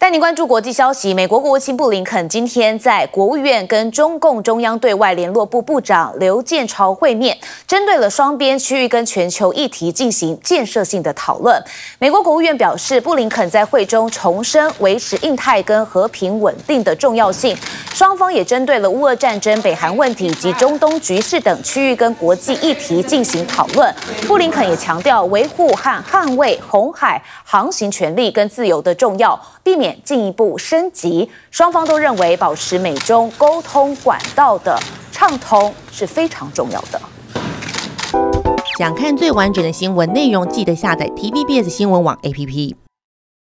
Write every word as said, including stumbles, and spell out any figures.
带您关注国际消息，美国国务卿布林肯今天在国务院跟中共中央对外联络部部长刘建超会面，针对了双边、区域跟全球议题进行建设性的讨论。美国国务院表示，布林肯在会中重申维持印太跟和平稳定的重要性，双方也针对了乌俄战争、北韩问题及中东局势等区域跟国际议题进行讨论。布林肯也强调维护和捍卫红海航行权利跟自由的重要，避免进一步升级。双方都认为保持美中沟通管道的畅通是非常重要的。 想看最完整的新闻内容，记得下载 T V B S 新闻网 A P P。